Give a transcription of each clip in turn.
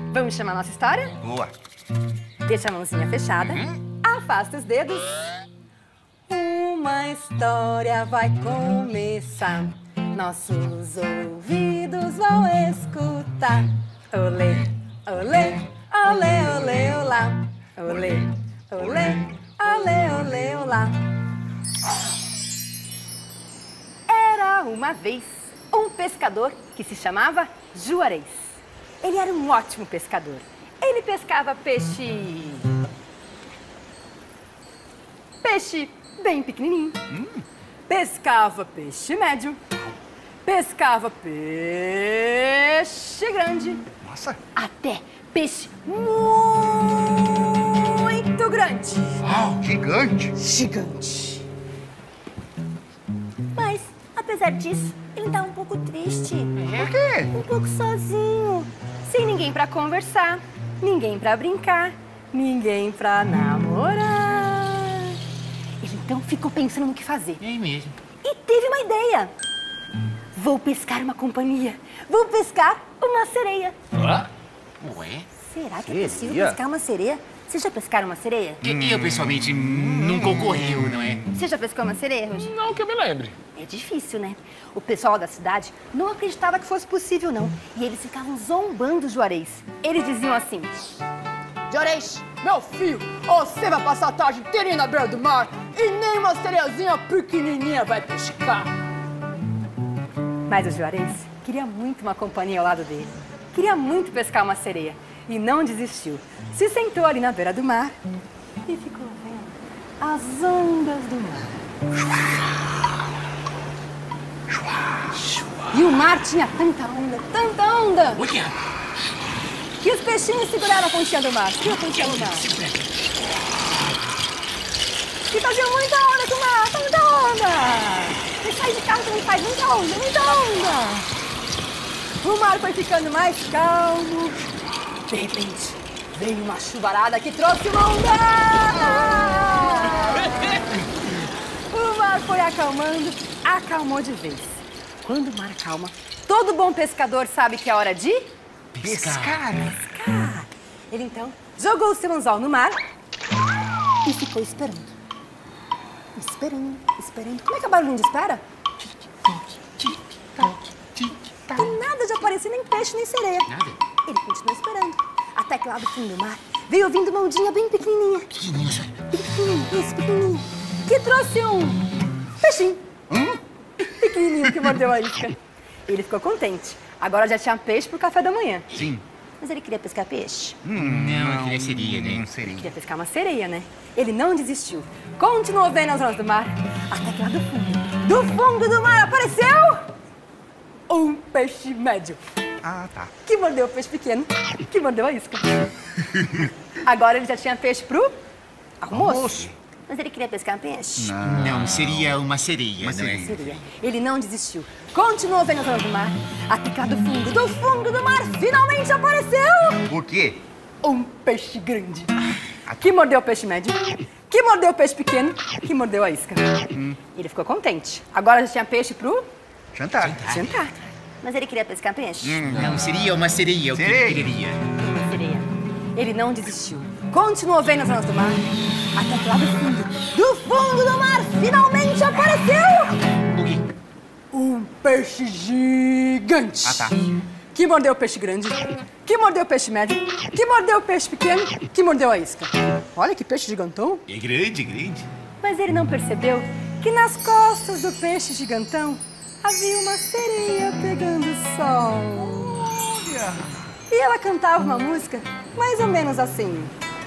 Vamos chamar nossa história? Boa. Deixa a mãozinha fechada. Afasta os dedos. Uma história vai começar. Nossos ouvidos vão escutar. Olê, olê, olê, olê, olá. Olê, olê, olê, olê, olá. Era uma vez um pescador que se chamava Juarez. Ele era um ótimo pescador. Ele pescava peixe bem pequenininho. Pescava peixe médio. Pescava peixe grande. Nossa. Até peixe muito grande. Uau, gigante. Gigante. Mas, apesar disso, ele tá um pouco triste. Por quê? Um pouco sozinho. Sem ninguém pra conversar, ninguém pra brincar, ninguém pra namorar. Ele então ficou pensando no que fazer. É mesmo. E teve uma ideia. Vou pescar uma companhia. Vou pescar uma sereia. Ué? Será que é possível pescar uma sereia? Vocês já pescaram uma sereia? Eu, pessoalmente, nunca ocorreu, não é? Você já pescou uma sereia, Roger? Não que eu me lembre. É difícil, né? O pessoal da cidade não acreditava que fosse possível, não. E eles ficavam zombando o Juarez. Eles diziam assim: Juarez, meu filho, você vai passar a tarde inteirinha na beira do mar e nem uma sereiazinha pequenininha vai pescar. Mas o Juarez queria muito uma companhia ao lado dele. Queria muito pescar uma sereia. E não desistiu. Se sentou ali na beira do mar e ficou vendo as ondas do mar. E o mar tinha tanta onda, Olha! que os peixinhos seguraram a pontinha do mar. Segura a pontinha do mar. E faziam muita onda com o mar, muita onda. E sair de carro também faz muita onda, muita onda. O mar foi ficando mais calmo. De repente, veio uma chuvarada que trouxe uma ondada. O mar foi acalmando, acalmou de vez. Quando o mar acalma, todo bom pescador sabe que é hora de Pescar. pescar. Ele então jogou o seu anzol no mar e ficou esperando. Esperando, esperando. Como é que é o barulhinho de espera? E nada de aparecer, nem peixe, nem sereia. Nada? Ele continuou esperando. Até que lá do fundo do mar veio ouvindo uma ondinha bem pequenininha. Pequenininha, isso, pequenininha. Que trouxe um peixinho. Pequenininho que mordeu a isca. Ele ficou contente. Agora já tinha peixe pro café da manhã. Sim. Mas ele queria pescar peixe. Não, eu queria seria, né? Não seria. Queria pescar uma sereia, né? Ele não desistiu. Continuou vendo as ondas do mar. Até que lá do fundo do mar apareceu um peixe médio. Ah, tá. Que mordeu o peixe pequeno, que mordeu a isca. Agora ele já tinha peixe pro almoço. Mas ele queria pescar peixe. Não, seria uma sereia, Uma não é? Seria. Ele não desistiu. Continuou vendo as ondas do mar. Até que lá do fundo do mar, finalmente apareceu O quê? um peixe grande. Que mordeu o peixe médio, que mordeu o peixe pequeno, que mordeu a isca. Ele ficou contente. Agora já tinha peixe pro Jantar. jantar. Mas ele queria pescar peixe. Não, seria uma sereia, o que Sereia. ele quereria. Uma sereia. Ele não desistiu. Continuou vendo as ondas do mar. Até que lá do fundo do mar, finalmente apareceu O quê? um peixe gigante. Ah, tá. Que mordeu o peixe grande, que mordeu o peixe médio, que mordeu o peixe pequeno, que mordeu a isca. Olha que peixe gigantão. É grande, grande. Mas ele não percebeu que nas costas do peixe gigantão havia uma sereia pegando sol. E ela cantava uma música mais ou menos assim.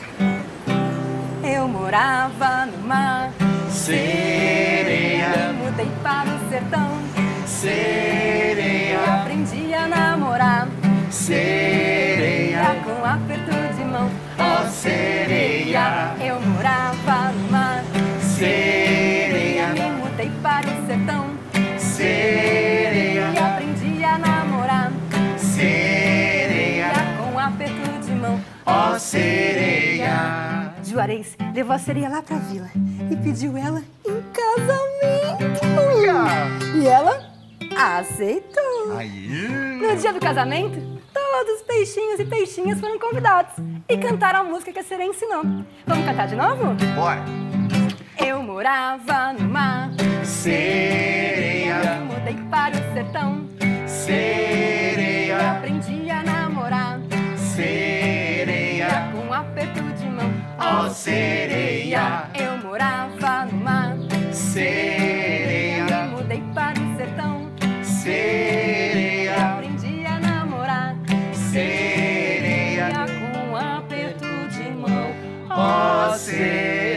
Eu morava no mar, Sereia, mudei para o sertão e sereia, aprendi a namorar. sereia, Com aperto de mão, ó sereia, eu morava no mar, sereia, me mudei para o sertão e sereia, aprendi a namorar. sereia, Com aperto de mão, ó sereia. Juarez levou a sereia lá pra vila e pediu ela em casamento. E ela aceitou. Aí. No dia do casamento, todos os peixinhos e peixinhas foram convidados e cantaram a música que a sereia ensinou. Vamos cantar de novo? Bora. Eu morava no mar, Sereia, mudei para o sertão, sereia, aprendi a namorar, sereia, com um aperto de mão. ó sereia, Eu morava no mar, sereia, mudei para o sertão, sereia, aprendi a namorar, sereia, com um aperto de mão. ó sereia.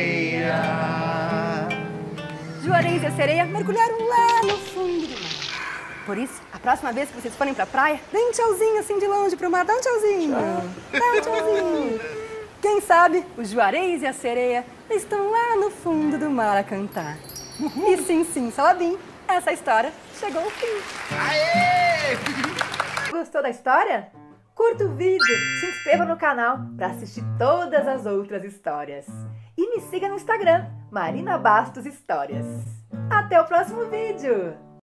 Juarez e a sereia mergulharam lá no fundo do mar. Por isso, a próxima vez que vocês forem pra praia, dê um tchauzinho assim de longe pro mar. Dá um tchauzinho. Dá um tchauzinho. Quem sabe o Juarez e a sereia estão lá no fundo do mar a cantar. E sim, sim, Salabim, essa história chegou ao fim. Aê! Gostou da história? Curta o vídeo, se inscreva no canal para assistir todas as outras histórias. E me siga no Instagram, Marina Bastos Histórias. Até o próximo vídeo!